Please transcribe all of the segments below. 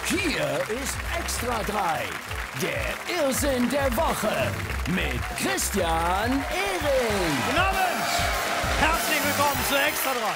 Hier ist Extra 3, der Irrsinn der Woche mit Christian Ehring. Guten Abend! Herzlich willkommen zu Extra 3.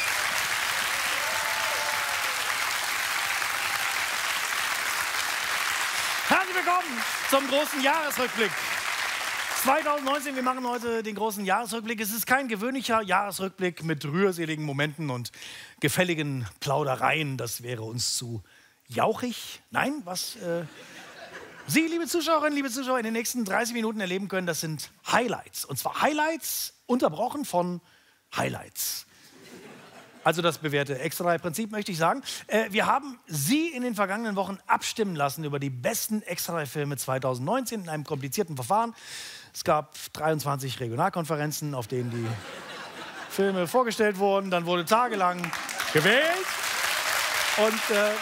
Herzlich willkommen zum großen Jahresrückblick. 2019, wir machen heute den großen Jahresrückblick. Es ist kein gewöhnlicher Jahresrückblick mit rührseligen Momenten und gefälligen Plaudereien. Das wäre uns zu jauchig. Nein, was Sie, liebe Zuschauerinnen, liebe Zuschauer, in den nächsten 30 Minuten erleben können, das sind Highlights. Und zwar Highlights unterbrochen von Highlights. Also das bewährte Extra-3-Prinzip, möchte ich sagen. Wir haben Sie in den vergangenen Wochen abstimmen lassen über die besten Extra-3-Filme 2019 in einem komplizierten Verfahren. Es gab 23 Regionalkonferenzen, auf denen die Filme vorgestellt wurden. Dann wurde tagelang gewählt. Und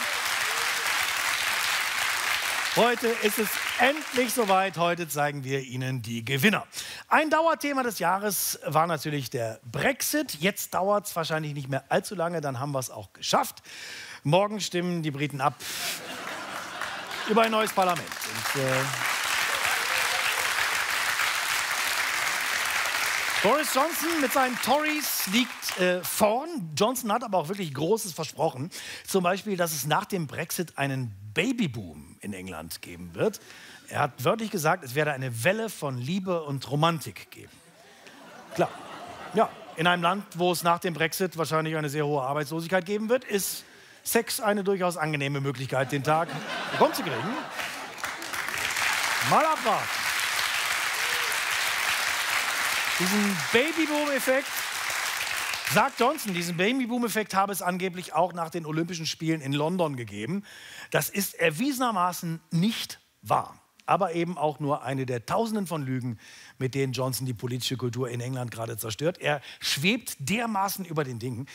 heute ist es endlich soweit. Heute zeigen wir Ihnen die Gewinner. Ein Dauerthema des Jahres war natürlich der Brexit. Jetzt dauert es wahrscheinlich nicht mehr allzu lange, dann haben wir es auch geschafft. Morgen stimmen die Briten ab über ein neues Parlament. Und, Boris Johnson mit seinen Tories liegt vorn. Johnson hat aber auch wirklich Großes versprochen. Zum Beispiel, dass es nach dem Brexit einen Babyboom in England geben wird. Er hat wörtlich gesagt, es werde eine Welle von Liebe und Romantik geben. Klar, ja, in einem Land, wo es nach dem Brexit wahrscheinlich eine sehr hohe Arbeitslosigkeit geben wird, ist Sex eine durchaus angenehme Möglichkeit, den Tag rumzukriegen. Mal abwarten. Diesen Babyboom-Effekt, sagt Johnson, diesen Babyboom-Effekt habe es angeblich auch nach den Olympischen Spielen in London gegeben. Das ist erwiesenermaßen nicht wahr. Aber eben auch nur eine der Tausenden von Lügen, mit denen Johnson die politische Kultur in England gerade zerstört. Er schwebt dermaßen über den Dingen.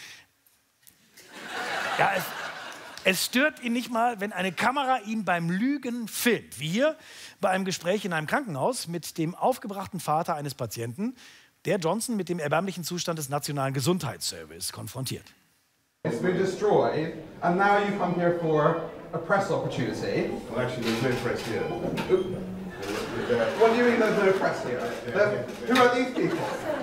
Ja, es stört ihn nicht mal, wenn eine Kamera ihn beim Lügen filmt. Wie hier bei einem Gespräch in einem Krankenhaus mit dem aufgebrachten Vater eines Patienten, der Johnson mit dem erbärmlichen Zustand des Nationalen Gesundheitsservice konfrontiert. It's been destroyed, and now you come here for a press opportunity. Well, actually, there's no press here. What do you mean there's no press here? Who are these people?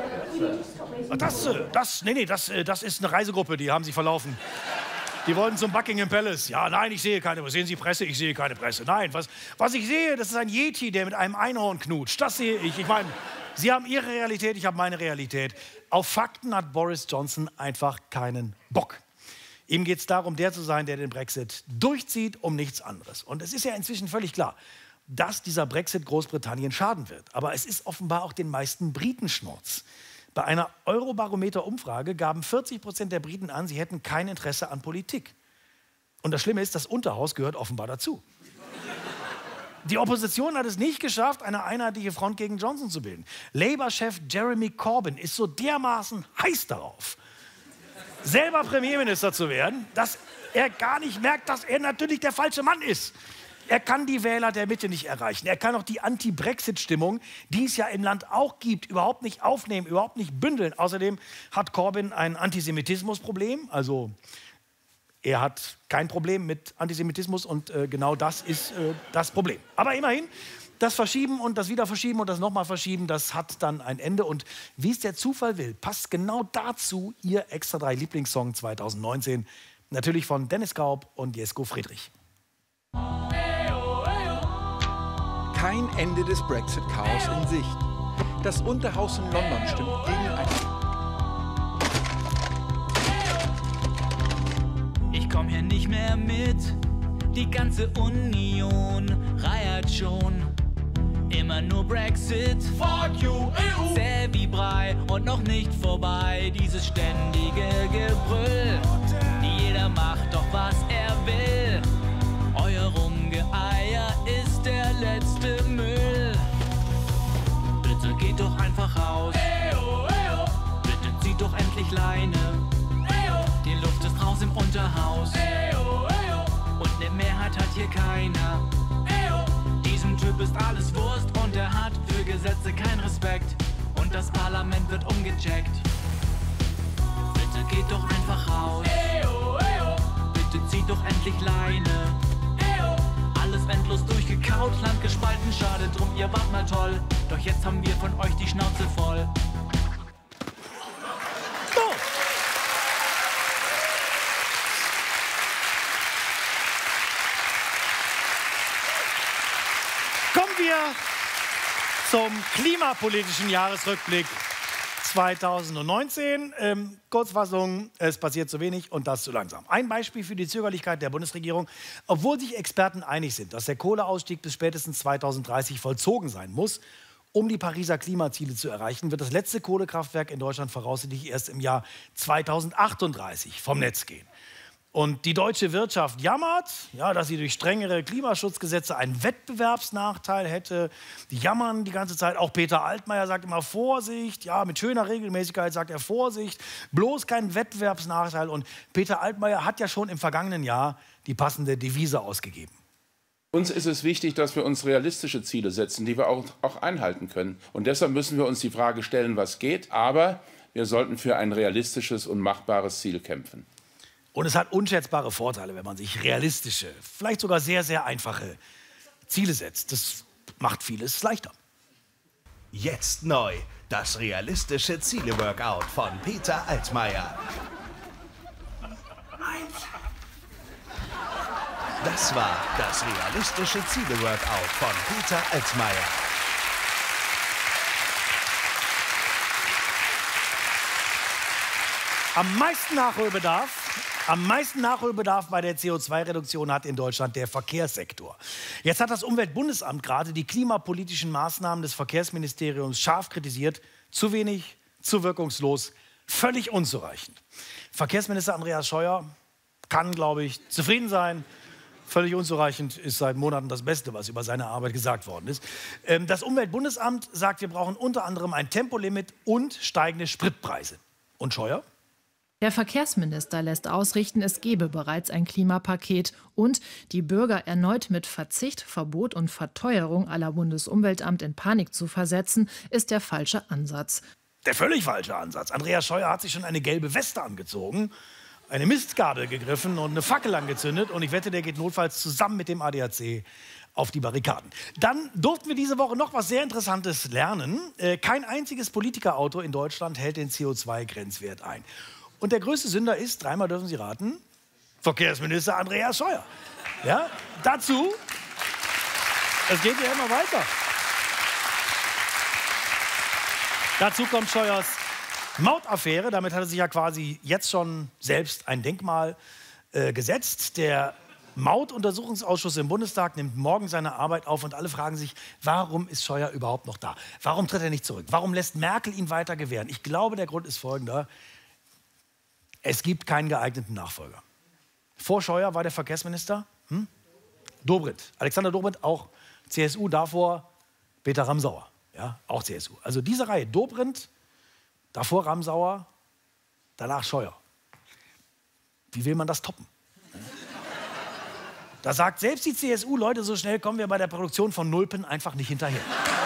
Das ist eine Reisegruppe, die haben sich verlaufen. Die wollten zum Buckingham Palace. Ja, nein, ich sehe keine. Sehen Sie Presse? Ich sehe keine Presse. Nein, was ich sehe, das ist ein Yeti, der mit einem Einhorn knutscht. Das sehe ich. Ich meine, Sie haben Ihre Realität, ich habe meine Realität. Auf Fakten hat Boris Johnson einfach keinen Bock. Ihm geht es darum, der zu sein, der den Brexit durchzieht, um nichts anderes. Und es ist ja inzwischen völlig klar, dass dieser Brexit Großbritannien schaden wird. Aber es ist offenbar auch den meisten Briten Schnurz. Bei einer Eurobarometer-Umfrage gaben 40% der Briten an, sie hätten kein Interesse an Politik. Und das Schlimme ist, das Unterhaus gehört offenbar dazu. Die Opposition hat es nicht geschafft, eine einheitliche Front gegen Johnson zu bilden. Labour-Chef Jeremy Corbyn ist so dermaßen heiß darauf, selber Premierminister zu werden, dass er gar nicht merkt, dass er natürlich der falsche Mann ist. Er kann die Wähler der Mitte nicht erreichen. Er kann auch die Anti-Brexit-Stimmung, die es ja im Land auch gibt, überhaupt nicht aufnehmen, überhaupt nicht bündeln. Außerdem hat Corbyn ein Antisemitismus-Problem. Also er hat kein Problem mit Antisemitismus und genau das ist das Problem. Aber immerhin, das Verschieben und das Wiederverschieben und das nochmal Verschieben, das hat dann ein Ende. Und wie es der Zufall will, passt genau dazu Ihr Extra 3 Lieblingssong 2019. Natürlich von Dennis Kaub und Jesko Friedrich. Kein Ende des Brexit-Chaos in Sicht. Das Unterhaus in London stimmt gegen ein... Ich komm hier nicht mehr mit, die ganze Union reiert schon. Immer nur Brexit, fuck you, EU. Zäh wie Brei und noch nicht vorbei, dieses ständige Gebrüll. Jeder macht doch, was er will. Euer Rumgeeier ist der letzte Müll. Bitte geht doch einfach raus. Bitte zieht doch endlich Leine. Die Luft ist raus im Unterhaus. Und eine Mehrheit hat hier keiner. Diesem Typ ist alles Wurst und er hat für Gesetze keinen Respekt. Und das Parlament wird umgecheckt. Bitte geht doch einfach raus. Bitte zieht doch endlich Leine. alles endlos durchgekaut, Land gespalten, schade drum, ihr wart mal toll. Doch jetzt haben wir von euch die Schnauze voll. So. Kommen wir zum klimapolitischen Jahresrückblick 2019. Kurzfassung, es passiert zu wenig und das zu langsam. Ein Beispiel für die Zögerlichkeit der Bundesregierung. Obwohl sich Experten einig sind, dass der Kohleausstieg bis spätestens 2030 vollzogen sein muss, um die Pariser Klimaziele zu erreichen, wird das letzte Kohlekraftwerk in Deutschland voraussichtlich erst im Jahr 2038 vom Netz gehen. Und die deutsche Wirtschaft jammert, ja, dass sie durch strengere Klimaschutzgesetze einen Wettbewerbsnachteil hätte. Die jammern die ganze Zeit. Auch Peter Altmaier sagt immer Vorsicht. Ja, mit schöner Regelmäßigkeit sagt er Vorsicht. Bloß kein Wettbewerbsnachteil. Und Peter Altmaier hat ja schon im vergangenen Jahr die passende Devise ausgegeben. Uns ist es wichtig, dass wir uns realistische Ziele setzen, die wir auch einhalten können. Und deshalb müssen wir uns die Frage stellen, was geht. Aber wir sollten für ein realistisches und machbares Ziel kämpfen. Und es hat unschätzbare Vorteile, wenn man sich realistische, vielleicht sogar sehr, sehr einfache Ziele setzt. Das macht vieles leichter. Jetzt neu, das realistische Ziele-Workout von Peter Altmaier. Das war das realistische Ziele-Workout von Peter Altmaier. Am meisten Nachholbedarf bei der CO2-Reduktion hat in Deutschland der Verkehrssektor. Jetzt hat das Umweltbundesamt gerade die klimapolitischen Maßnahmen des Verkehrsministeriums scharf kritisiert. Zu wenig, zu wirkungslos, völlig unzureichend. Verkehrsminister Andreas Scheuer kann, glaube ich, zufrieden sein. Völlig unzureichend ist seit Monaten das Beste, was über seine Arbeit gesagt worden ist. Das Umweltbundesamt sagt, wir brauchen unter anderem ein Tempolimit und steigende Spritpreise. Und Scheuer? Der Verkehrsminister lässt ausrichten, es gebe bereits ein Klimapaket und die Bürger erneut mit Verzicht, Verbot und Verteuerung à la Bundesumweltamt in Panik zu versetzen, ist der falsche Ansatz. Der völlig falsche Ansatz. Andreas Scheuer hat sich schon eine gelbe Weste angezogen, eine Mistgabel gegriffen und eine Fackel angezündet. Und ich wette, der geht notfalls zusammen mit dem ADAC auf die Barrikaden. Dann durften wir diese Woche noch was sehr Interessantes lernen. Kein einziges Politikerauto in Deutschland hält den CO2-Grenzwert ein. Und der größte Sünder ist, dreimal dürfen Sie raten, Verkehrsminister Andreas Scheuer. Ja, dazu, es geht ja immer weiter. Dazu kommt Scheuers Mautaffäre. Damit hat er sich ja quasi jetzt schon selbst ein Denkmal gesetzt. Der Mautuntersuchungsausschuss im Bundestag nimmt morgen seine Arbeit auf und alle fragen sich, warum ist Scheuer überhaupt noch da? Warum tritt er nicht zurück? Warum lässt Merkel ihn weiter gewähren? Ich glaube, der Grund ist folgender. Es gibt keinen geeigneten Nachfolger. Vor Scheuer war der Verkehrsminister Dobrindt. Alexander Dobrindt, auch CSU. Davor Peter Ramsauer, ja, auch CSU. Also diese Reihe, Dobrindt, davor Ramsauer, danach Scheuer. Wie will man das toppen? Da sagt selbst die CSU, Leute, so schnell kommen wir bei der Produktion von Nulpen einfach nicht hinterher.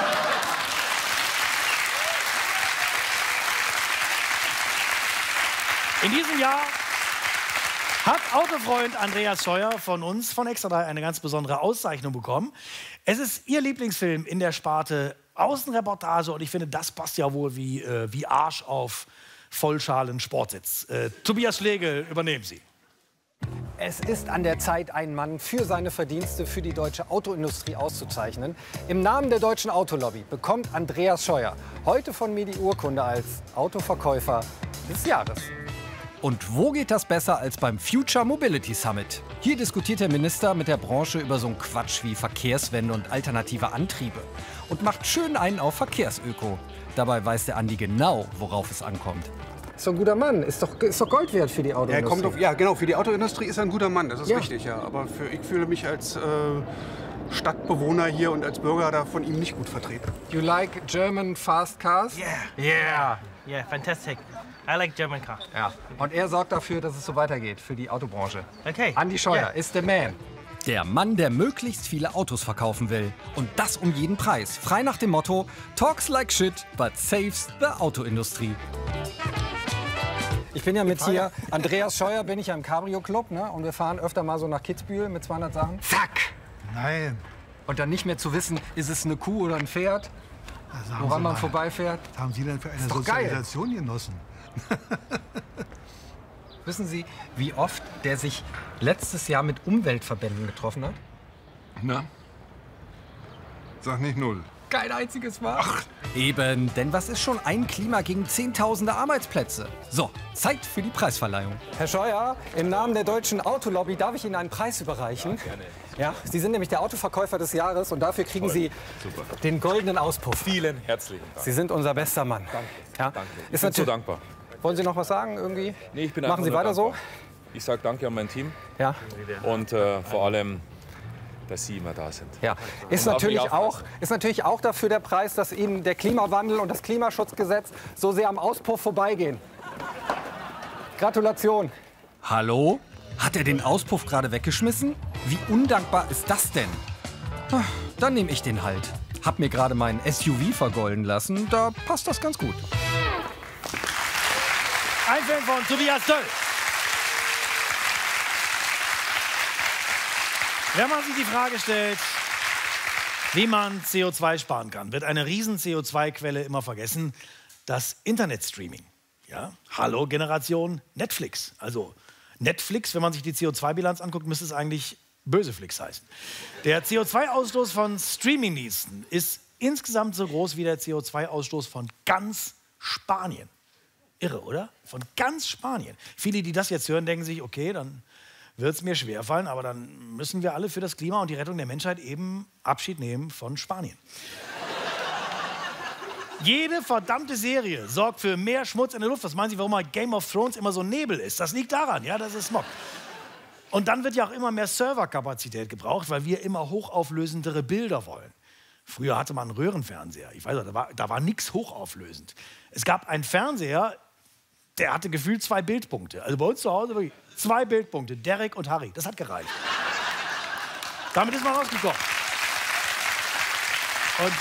In diesem Jahr hat Autofreund Andreas Scheuer von uns, von Extra 3, eine ganz besondere Auszeichnung bekommen. Es ist Ihr Lieblingsfilm in der Sparte Außenreportage und ich finde, das passt ja wohl wie Arsch auf Vollschalen Sportsitz. Tobias Schlegel, übernehmen Sie. Es ist an der Zeit, einen Mann für seine Verdienste für die deutsche Autoindustrie auszuzeichnen. Im Namen der deutschen Autolobby bekommt Andreas Scheuer heute von mir die Urkunde als Autoverkäufer des Jahres. Und wo geht das besser als beim Future Mobility Summit? Hier diskutiert der Minister mit der Branche über so einen Quatsch wie Verkehrswende und alternative Antriebe. Und macht schön einen auf Verkehrsöko. Dabei weiß der Andi genau, worauf es ankommt. Ist doch ein guter Mann. Ist doch Gold wert für die Autoindustrie. Ja, genau. Für die Autoindustrie ist er ein guter Mann. Das ist richtig, ja. Aber ich fühle mich als Stadtbewohner hier und als Bürger da von ihm nicht gut vertreten. You like German fast cars? Yeah, fantastic. I like German car. Ja. Und er sorgt dafür, dass es so weitergeht für die Autobranche. Okay. Andi Scheuer ist der Man. Der Mann, der möglichst viele Autos verkaufen will. Und das um jeden Preis. Frei nach dem Motto, talks like shit, but saves the Autoindustrie. Ich bin ja mit hier, Andreas Scheuer bin ich ja im Cabrio-Club, ne? Und wir fahren öfter mal so nach Kitzbühel mit 200 Sachen. Zack! Nein. Und dann nicht mehr zu wissen, ist es eine Kuh oder ein Pferd, woran man vorbeifährt. Was haben Sie denn für eine Ist doch geil. Sozialisation genossen? Wissen Sie, wie oft der sich letztes Jahr mit Umweltverbänden getroffen hat? Na? Sag nicht null. Kein einziges Mal. Ach. Eben, denn was ist schon ein Klima gegen Zehntausende Arbeitsplätze? So, Zeit für die Preisverleihung. Herr Scheuer, im Namen der deutschen Autolobby darf ich Ihnen einen Preis überreichen. Ja, gerne. Ja, Sie sind nämlich der Autoverkäufer des Jahres und dafür kriegen Sie den goldenen Auspuff. Vielen herzlichen Dank. Sie sind unser bester Mann. Danke. Ja? Danke. Ich bin so dankbar. Wollen Sie noch was sagen irgendwie? Nee, ich bin Machen Sie weiter dankbar. so? Ich sage Danke an mein Team. Ja. Und vor allem, dass Sie immer da sind. Ja, ist natürlich auch dafür der Preis, dass Ihnen der Klimawandel und das Klimaschutzgesetz so sehr am Auspuff vorbeigehen. Gratulation. Hallo? Hat er den Auspuff gerade weggeschmissen? Wie undankbar ist das denn? Dann nehme ich den halt. Hab mir gerade meinen SUV vergolden lassen. Da passt das ganz gut. Ein Film von Tobias Döll. Wenn man sich die Frage stellt, wie man CO2 sparen kann, wird eine riesen CO2-Quelle immer vergessen: das Internetstreaming. Ja? Hallo Generation Netflix. Also Netflix, wenn man sich die CO2-Bilanz anguckt, müsste es eigentlich Böseflix heißen. Der CO2-Ausstoß von Streamingdiensten ist insgesamt so groß wie der CO2-Ausstoß von ganz Spanien. Irre, oder? Von ganz Spanien. Viele, die das jetzt hören, denken sich, okay, dann wird es mir schwerfallen, aber dann müssen wir alle für das Klima und die Rettung der Menschheit eben Abschied nehmen von Spanien. Jede verdammte Serie sorgt für mehr Schmutz in der Luft. Was meinen Sie, warum mal Game of Thrones immer so Nebel ist? Das liegt daran, ja, das ist Smog. Und dann wird ja auch immer mehr Serverkapazität gebraucht, weil wir immer hochauflösendere Bilder wollen. Früher hatte man einen Röhrenfernseher. Ich weiß nicht, da war nichts hochauflösend. Es gab einen Fernseher, der hatte gefühlt 2 Bildpunkte. Also bei uns zu Hause wirklich 2 Bildpunkte. Derek und Harry. Das hat gereicht. Damit ist man rausgekommen. Und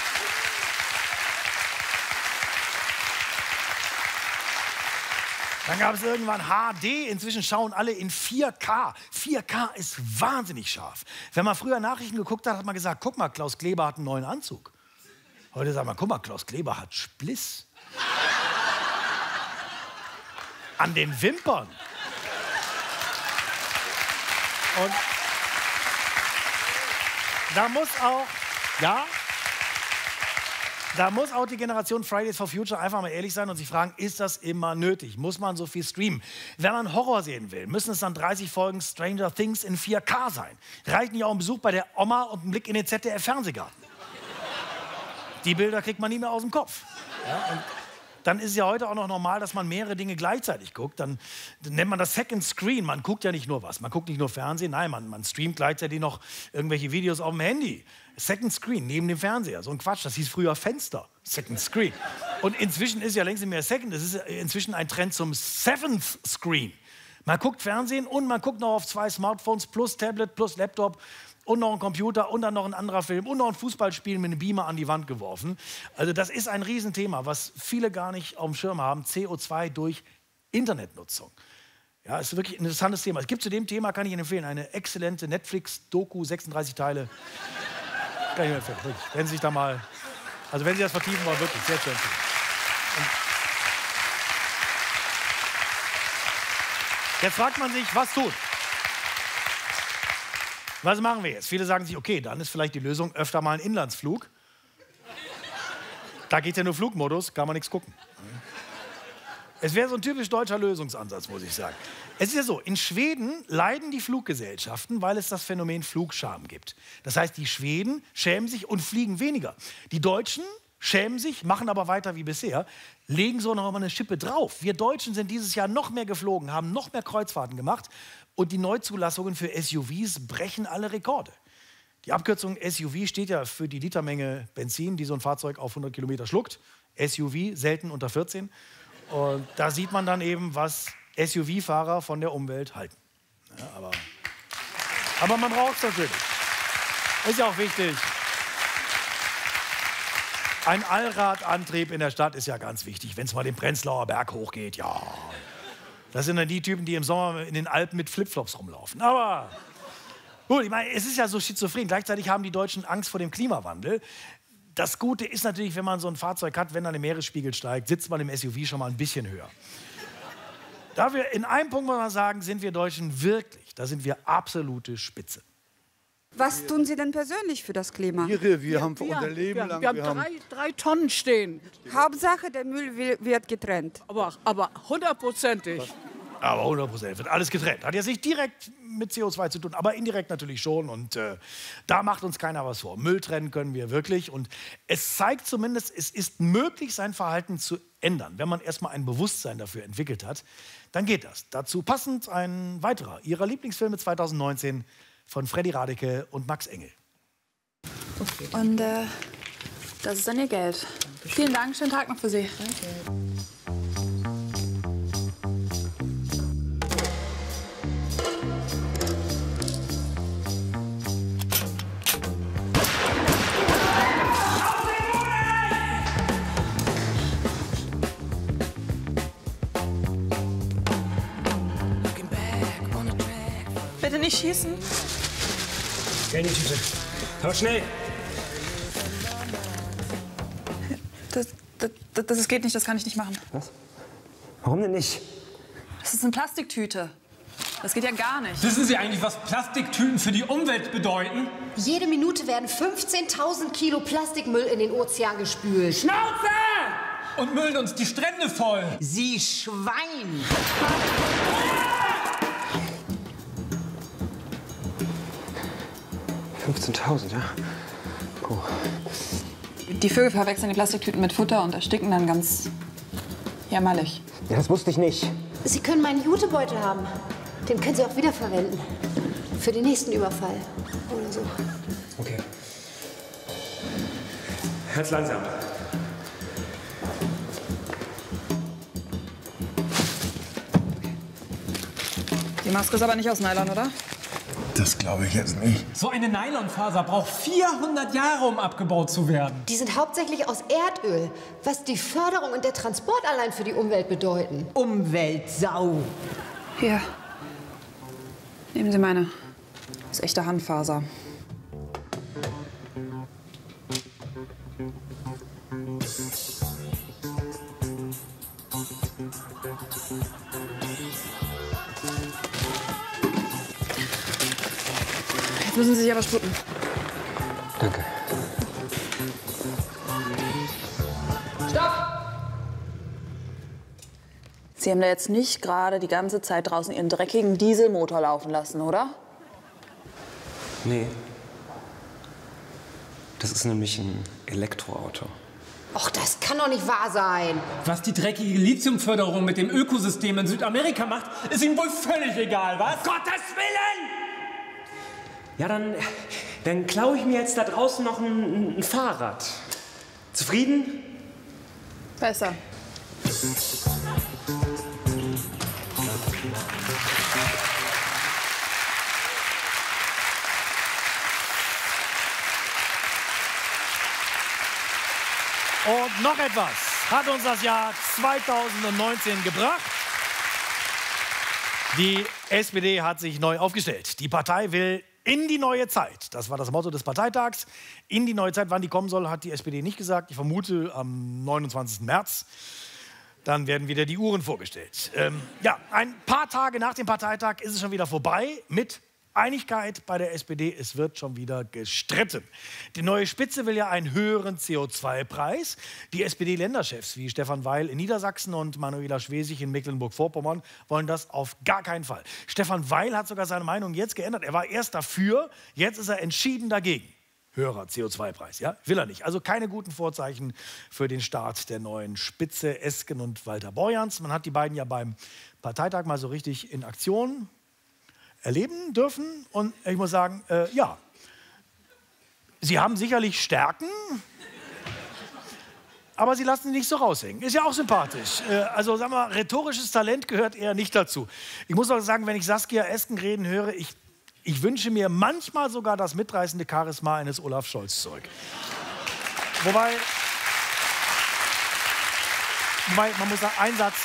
dann gab es irgendwann HD. Inzwischen schauen alle in 4K. 4K ist wahnsinnig scharf. Wenn man früher Nachrichten geguckt hat, hat man gesagt, guck mal, Klaus Kleber hat einen neuen Anzug. Heute sagt man, guck mal, Klaus Kleber hat Spliss. An den Wimpern. Und da muss auch, ja, da muss auch die Generation Fridays for Future einfach mal ehrlich sein und sich fragen, ist das immer nötig? Muss man so viel streamen? Wenn man Horror sehen will, müssen es dann 30 Folgen Stranger Things in 4K sein. Reicht nicht auch ein Besuch bei der Oma und ein Blick in den ZDF-Fernsehgarten? Die Bilder kriegt man nie mehr aus dem Kopf. Ja, und dann ist es ja heute auch noch normal, dass man mehrere Dinge gleichzeitig guckt. Dann nennt man das Second Screen. Man guckt ja nicht nur was. Man guckt nicht nur Fernsehen. Nein, man streamt gleichzeitig noch irgendwelche Videos auf dem Handy. Second Screen, neben dem Fernseher. So ein Quatsch. Das hieß früher Fenster. Second Screen. Und inzwischen ist ja längst nicht mehr Second. Es ist inzwischen ein Trend zum Seventh Screen. Man guckt Fernsehen und man guckt noch auf 2 Smartphones plus Tablet plus Laptop und noch ein Computer und dann noch ein anderer Film und noch ein Fußballspiel mit einem Beamer an die Wand geworfen. Also das ist ein Riesenthema, was viele gar nicht auf dem Schirm haben. CO2 durch Internetnutzung. Ja, ist wirklich ein interessantes Thema. Es gibt zu dem Thema, kann ich Ihnen empfehlen, eine exzellente Netflix-Doku, 36 Teile. Kann ich Ihnen empfehlen, wirklich. Wenn Sie sich da mal, also wenn Sie das vertiefen wollen, wirklich, sehr schön. Jetzt fragt man sich, was tun? Was machen wir jetzt? Viele sagen sich, okay, dann ist vielleicht die Lösung öfter mal ein Inlandsflug. Da geht ja nur Flugmodus, kann man nichts gucken. Es wäre so ein typisch deutscher Lösungsansatz, muss ich sagen. Es ist ja so, in Schweden leiden die Fluggesellschaften, weil es das Phänomen Flugscham gibt. Das heißt, die Schweden schämen sich und fliegen weniger. Die Deutschen schämen sich, machen aber weiter wie bisher, legen so noch mal eine Schippe drauf. Wir Deutschen sind dieses Jahr noch mehr geflogen, haben noch mehr Kreuzfahrten gemacht und die Neuzulassungen für SUVs brechen alle Rekorde. Die Abkürzung SUV steht ja für die Litermenge Benzin, die so ein Fahrzeug auf 100 Kilometer schluckt. SUV, selten unter 14. Und da sieht man dann eben, was SUV-Fahrer von der Umwelt halten. Ja, aber man braucht es natürlich. Ist ja auch wichtig. Ein Allradantrieb in der Stadt ist ja ganz wichtig, wenn es mal den Prenzlauer Berg hochgeht. Ja, das sind dann die Typen, die im Sommer in den Alpen mit Flipflops rumlaufen. Aber Gut, ich meine, es ist ja so schizophren. Gleichzeitig haben die Deutschen Angst vor dem Klimawandel. Das Gute ist natürlich, wenn man so ein Fahrzeug hat, wenn dann der Meeresspiegel steigt, sitzt man im SUV schon mal ein bisschen höher. Dafür, in einem Punkt muss man sagen, sind wir Deutschen wirklich, da sind wir absolute Spitze. Was tun Sie denn persönlich für das Klima? Wir haben für unser Leben lang... Wir haben 3 Tonnen stehen. Hauptsache, der Müll wird getrennt. Aber 100%ig. Aber 100% wird alles getrennt. Hat jetzt nicht direkt mit CO2 zu tun, aber indirekt natürlich schon. Und da macht uns keiner was vor. Müll trennen können wir wirklich. Und es zeigt zumindest, es ist möglich, sein Verhalten zu ändern. Wenn man erstmal ein Bewusstsein dafür entwickelt hat, dann geht das. Dazu passend ein weiterer Ihrer Lieblingsfilme 2019 von Freddy Radeke und Max Engel. Okay. Und das ist dann Ihr Geld. Vielen Dank, schönen Tag noch für Sie. Danke. Bitte nicht schießen. Geh nicht schießen. Aber schnell. Das geht nicht, das kann ich nicht machen. Was? Warum denn nicht? Das ist eine Plastiktüte. Das geht ja gar nicht. Wissen Sie eigentlich, was Plastiktüten für die Umwelt bedeuten? Jede Minute werden 15.000 Kilo Plastikmüll in den Ozean gespült. Schnauze! Und müllen uns die Strände voll. Sie Schwein! 15.000, ja. Oh. Die Vögel verwechseln die Plastiktüten mit Futter und ersticken dann ganz jämmerlich. Ja, das wusste ich nicht. Sie können meinen Jutebeutel haben. Den können Sie auch wiederverwenden. Für den nächsten Überfall oder so. Okay. Ganz langsam. Die Maske ist aber nicht aus Nylon, oder? Das glaube ich jetzt nicht. So eine Nylonfaser braucht 400 Jahre, um abgebaut zu werden. Die sind hauptsächlich aus Erdöl, was die Förderung und der Transport allein für die Umwelt bedeuten. Umweltsau. Hier. Nehmen Sie meine. Das ist echte Handfaser. Jetzt müssen Sie sich aber sputen. Danke. Stopp! Sie haben da jetzt nicht gerade die ganze Zeit draußen Ihren dreckigen Dieselmotor laufen lassen, oder? Nee. Das ist nämlich ein Elektroauto. Och, das kann doch nicht wahr sein. Was die dreckige Lithiumförderung mit dem Ökosystem in Südamerika macht, ist Ihnen wohl völlig egal, was? Gottes Willen! Ja, dann klaue ich mir jetzt da draußen noch ein Fahrrad. Zufrieden? Besser. Und noch etwas hat uns das Jahr 2019 gebracht. Die SPD hat sich neu aufgestellt. Die Partei will in die neue Zeit. Das war das Motto des Parteitags. In die neue Zeit, wann die kommen soll, hat die SPD nicht gesagt. Ich vermute am 29. März. Dann werden wieder die Uhren vorgestellt. Ja, ein paar Tage nach dem Parteitag ist es schon wieder vorbei mit Einigkeit bei der SPD. Es wird schon wieder gestritten. Die neue Spitze will ja einen höheren CO2-Preis. Die SPD-Länderchefs wie Stefan Weil in Niedersachsen und Manuela Schwesig in Mecklenburg-Vorpommern wollen das auf gar keinen Fall. Stefan Weil hat sogar seine Meinung jetzt geändert. Er war erst dafür, jetzt ist er entschieden dagegen. Höherer CO2-Preis, ja? Will er nicht. Also keine guten Vorzeichen für den Start der neuen Spitze Esken und Walter Borjans. Man hat die beiden ja beim Parteitag mal so richtig in Aktion erleben dürfen. Und ich muss sagen, ja, sie haben sicherlich Stärken, aber sie lassen sie nicht so raushängen. Ist ja auch sympathisch. Also sagen wir, rhetorisches Talent gehört eher nicht dazu. Ich muss auch sagen, wenn ich Saskia Esken reden höre, ich wünsche mir manchmal sogar das mitreißende Charisma eines Olaf Scholz zurück. Wobei man muss sagen,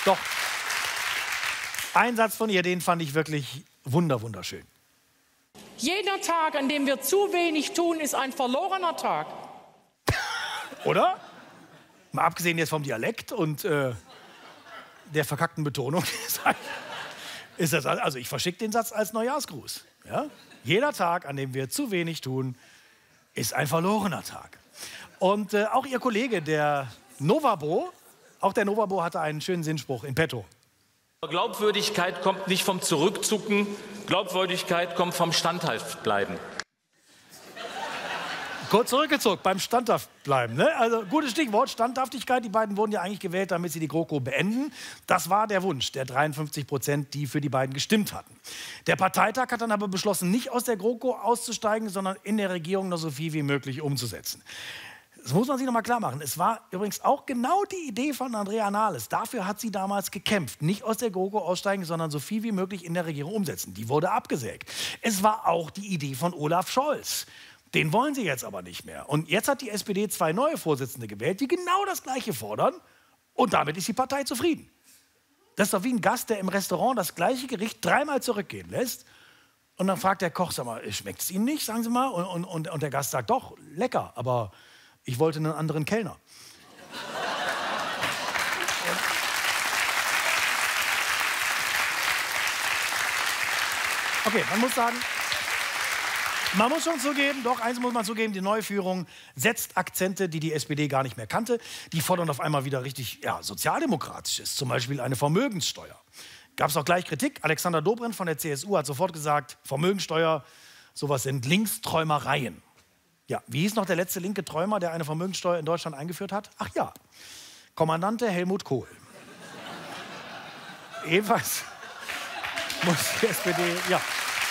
ein Satz von ihr, den fand ich wirklich wunderschön. Jeder Tag, an dem wir zu wenig tun, ist ein verlorener Tag. Oder? Mal abgesehen jetzt vom Dialekt und der verkackten Betonung. Ist das, also ich verschicke den Satz als Neujahrsgruß. Ja? Jeder Tag, an dem wir zu wenig tun, ist ein verlorener Tag. Und auch Ihr Kollege, der Novabo, auch der Novabo hatte einen schönen Sinnspruch in petto. Glaubwürdigkeit kommt nicht vom Zurückzucken, Glaubwürdigkeit kommt vom Standhaftbleiben. Kurz zurückgezogen, beim Standhaft bleiben. Ne? Also gutes Stichwort, Standhaftigkeit. Die beiden wurden ja eigentlich gewählt, damit sie die GroKo beenden. Das war der Wunsch der 53%, die für die beiden gestimmt hatten. Der Parteitag hat dann aber beschlossen, nicht aus der GroKo auszusteigen, sondern in der Regierung noch so viel wie möglich umzusetzen. Das muss man sich noch mal klar machen. Es war übrigens auch genau die Idee von Andrea Nahles. Dafür hat sie damals gekämpft. Nicht aus der GroKo aussteigen, sondern so viel wie möglich in der Regierung umsetzen. Die wurde abgesägt. Es war auch die Idee von Olaf Scholz. Den wollen sie jetzt aber nicht mehr. Und jetzt hat die SPD 2 neue Vorsitzende gewählt, die genau das Gleiche fordern. Und damit ist die Partei zufrieden. Das ist doch wie ein Gast, der im Restaurant das gleiche Gericht 3-mal zurückgehen lässt. Und dann fragt der Koch, sag mal, schmeckt es Ihnen nicht, sagen Sie mal? Und der Gast sagt, doch, lecker, aber ich wollte einen anderen Kellner. Okay, man muss sagen, man muss schon zugeben, doch, eins muss man zugeben, die neue Führung setzt Akzente, die die SPD gar nicht mehr kannte. Die fordern auf einmal wieder richtig sozialdemokratisches, zum Beispiel eine Vermögenssteuer. Gab es auch gleich Kritik. Alexander Dobrindt von der CSU hat sofort gesagt, Vermögenssteuer, sowas sind Linksträumereien. Ja, wie hieß noch der letzte linke Träumer, der eine Vermögenssteuer in Deutschland eingeführt hat? Ach ja, Kommandante Helmut Kohl. Ebenfalls muss die SPD, ja.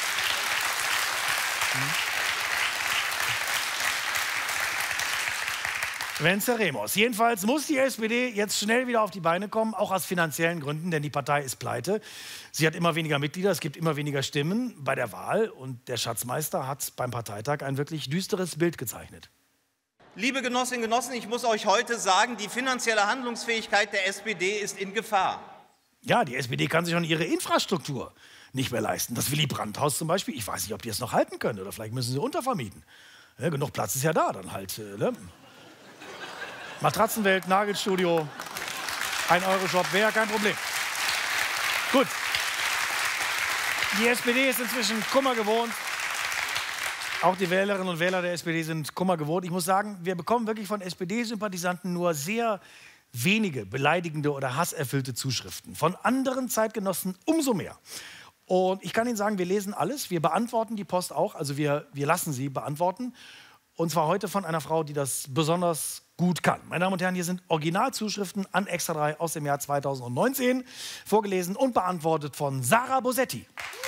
Venceremos. Jedenfalls muss die SPD jetzt schnell wieder auf die Beine kommen, auch aus finanziellen Gründen, denn die Partei ist pleite. Sie hat immer weniger Mitglieder, es gibt immer weniger Stimmen bei der Wahl und der Schatzmeister hat beim Parteitag ein wirklich düsteres Bild gezeichnet. Liebe Genossinnen und Genossen, ich muss euch heute sagen, die finanzielle Handlungsfähigkeit der SPD ist in Gefahr. Ja, die SPD kann sich schon ihre Infrastruktur nicht mehr leisten. Das Willy-Brandt-Haus zum Beispiel, ich weiß nicht, ob die es noch halten können oder vielleicht müssen sie untervermieten. Ja, genug Platz ist ja da, dann halt. Ne? Matratzenwelt, Nagelstudio, 1-Euro-Shop, wäre ja kein Problem. Gut. Die SPD ist inzwischen Kummer gewohnt. Auch die Wählerinnen und Wähler der SPD sind Kummer gewohnt. Ich muss sagen, wir bekommen wirklich von SPD-Sympathisanten nur sehr wenige beleidigende oder hasserfüllte Zuschriften. Von anderen Zeitgenossen umso mehr. Und ich kann Ihnen sagen, wir lesen alles, wir beantworten die Post auch, also wir lassen sie beantworten. Und zwar heute von einer Frau, die das besonders gut kann. Meine Damen und Herren, hier sind Originalzuschriften an Extra 3 aus dem Jahr 2019, vorgelesen und beantwortet von Sarah Bosetti.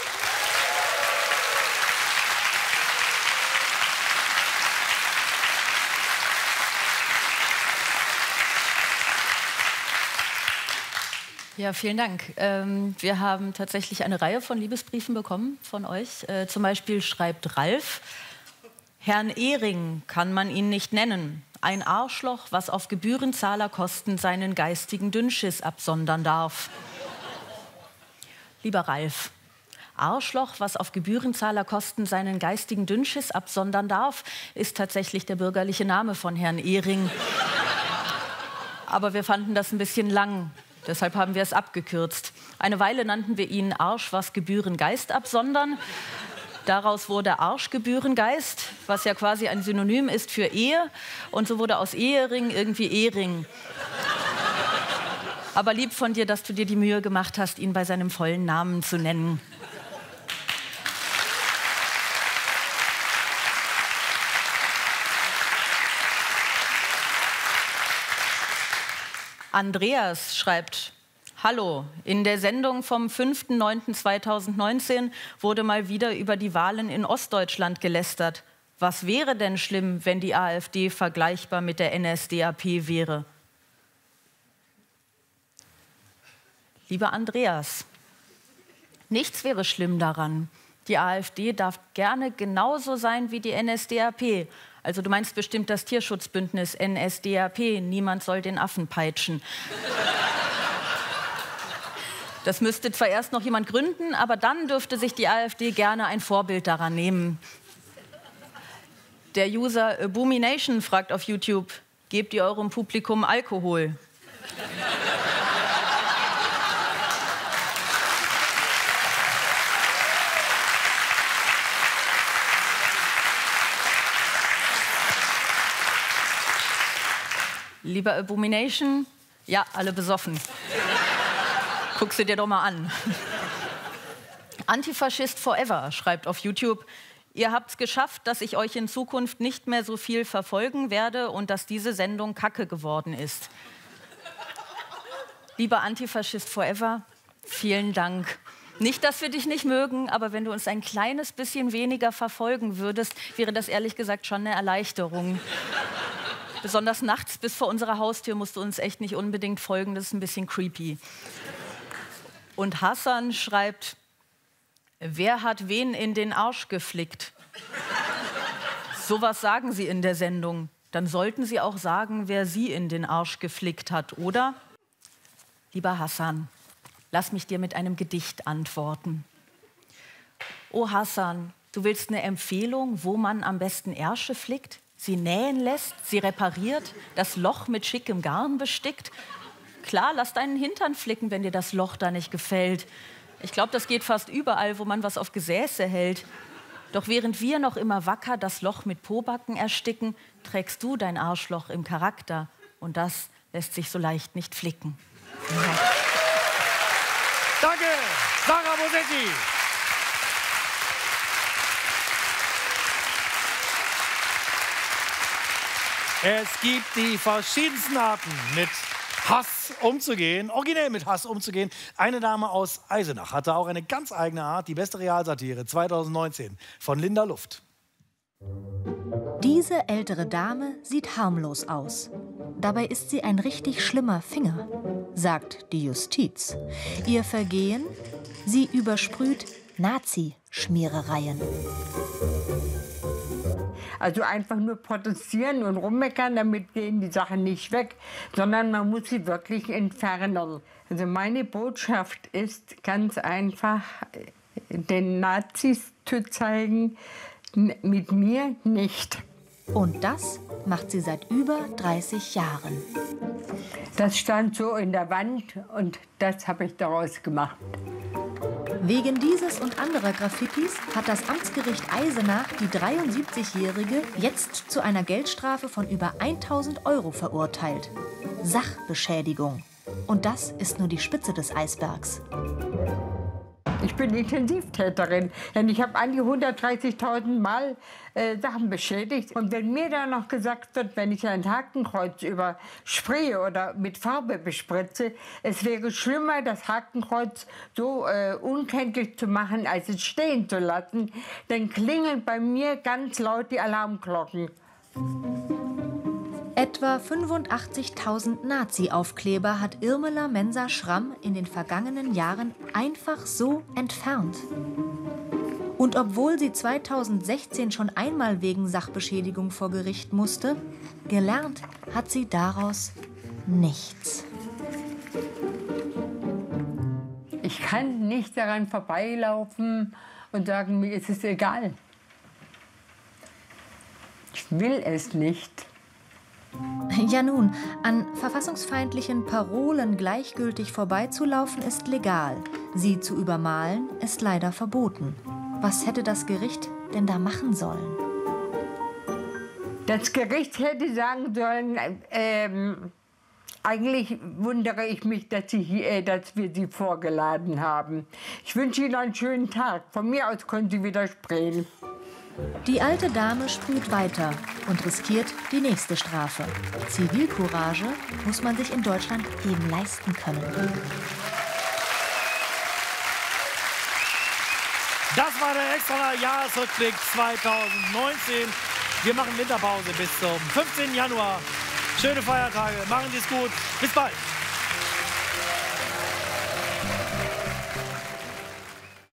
Ja, vielen Dank. Wir haben tatsächlich eine Reihe von Liebesbriefen bekommen von euch. Zum Beispiel schreibt Ralf: Herrn Ehring kann man ihn nicht nennen. Ein Arschloch, was auf Gebührenzahlerkosten seinen geistigen Dünnschiss absondern darf. Lieber Ralf, Arschloch, was auf Gebührenzahlerkosten seinen geistigen Dünnschiss absondern darf, ist tatsächlich der bürgerliche Name von Herrn Ehring. Aber wir fanden das ein bisschen lang. Deshalb haben wir es abgekürzt. Eine Weile nannten wir ihn Arsch, was Gebührengeist absondern. Daraus wurde Arschgebührengeist, was ja quasi ein Synonym ist für Ehe. Und so wurde aus Ehering irgendwie Ehring. Aber lieb von dir, dass du dir die Mühe gemacht hast, ihn bei seinem vollen Namen zu nennen. Andreas schreibt: Hallo, in der Sendung vom 5.9.2019 wurde mal wieder über die Wahlen in Ostdeutschland gelästert. Was wäre denn schlimm, wenn die AfD vergleichbar mit der NSDAP wäre? Lieber Andreas, nichts wäre schlimm daran. Die AfD darf gerne genauso sein wie die NSDAP. Also du meinst bestimmt das Tierschutzbündnis NSDAP. Niemand soll den Affen peitschen. Das müsste zwar erst noch jemand gründen, aber dann dürfte sich die AfD gerne ein Vorbild daran nehmen. Der User Boomination fragt auf YouTube, gebt ihr eurem Publikum Alkohol? Lieber Abomination, ja, alle besoffen. Guck sie dir doch mal an. Antifaschist Forever schreibt auf YouTube, ihr habt's geschafft, dass ich euch in Zukunft nicht mehr so viel verfolgen werde und dass diese Sendung Kacke geworden ist. Lieber Antifaschist Forever, vielen Dank. Nicht, dass wir dich nicht mögen, aber wenn du uns ein kleines bisschen weniger verfolgen würdest, wäre das ehrlich gesagt schon eine Erleichterung. Besonders nachts bis vor unserer Haustür musst du uns echt nicht unbedingt folgen, das ist ein bisschen creepy. Und Hassan schreibt, wer hat wen in den Arsch geflickt? Sowas sagen sie in der Sendung. Dann sollten sie auch sagen, wer sie in den Arsch geflickt hat, oder? Lieber Hassan, lass mich dir mit einem Gedicht antworten. Oh Hassan, du willst eine Empfehlung, wo man am besten Ärsche flickt? Sie nähen lässt, sie repariert, das Loch mit schickem Garn bestickt. Klar, lass deinen Hintern flicken, wenn dir das Loch da nicht gefällt. Ich glaube, das geht fast überall, wo man was auf Gesäße hält. Doch während wir noch immer wacker das Loch mit Pobacken ersticken, trägst du dein Arschloch im Charakter. Und das lässt sich so leicht nicht flicken. Ja. Danke, Sarah Bosetti. Es gibt die verschiedensten Arten, mit Hass umzugehen, originell mit Hass umzugehen. Eine Dame aus Eisenach hatte auch eine ganz eigene Art, die beste Realsatire 2019 von Linda Luft. Diese ältere Dame sieht harmlos aus. Dabei ist sie ein richtig schlimmer Finger, sagt die Justiz. Ihr Vergehen? Sie übersprüht Nazi-Schmierereien. Also einfach nur protestieren und rummeckern, damit gehen die Sachen nicht weg, sondern man muss sie wirklich entfernen. Also meine Botschaft ist ganz einfach, den Nazis zu zeigen, mit mir nicht. Und das macht sie seit über 30 Jahren. Das stand so in der Wand und das habe ich daraus gemacht. Wegen dieses und anderer Graffitis hat das Amtsgericht Eisenach die 73-Jährige jetzt zu einer Geldstrafe von über 1.000 € verurteilt. Sachbeschädigung. Und das ist nur die Spitze des Eisbergs. Ich bin Intensivtäterin, denn ich habe an die 130.000 Mal Sachen beschädigt. Und wenn mir dann noch gesagt wird, wenn ich ein Hakenkreuz überspraye oder mit Farbe bespritze, es wäre schlimmer, das Hakenkreuz so unkenntlich zu machen, als es stehen zu lassen, dann klingeln bei mir ganz laut die Alarmglocken. Etwa 85.000 Nazi-Aufkleber hat Irmela Mensa-Schramm in den vergangenen Jahren einfach so entfernt. Und obwohl sie 2016 schon einmal wegen Sachbeschädigung vor Gericht musste, gelernt hat sie daraus nichts. Ich kann nicht daran vorbeilaufen und sagen, mir ist es egal. Ich will es nicht. Ja nun, an verfassungsfeindlichen Parolen gleichgültig vorbeizulaufen ist legal. Sie zu übermalen ist leider verboten. Was hätte das Gericht denn da machen sollen? Das Gericht hätte sagen sollen, eigentlich wundere ich mich, dass wir Sie vorgeladen haben. Ich wünsche Ihnen einen schönen Tag. Von mir aus können Sie widersprechen. Die alte Dame sprüht weiter und riskiert die nächste Strafe. Zivilcourage muss man sich in Deutschland eben leisten können. Das war der Extra-Jahresrückblick 2019. Wir machen Winterpause bis zum 15. Januar. Schöne Feiertage, machen Sie es gut. Bis bald.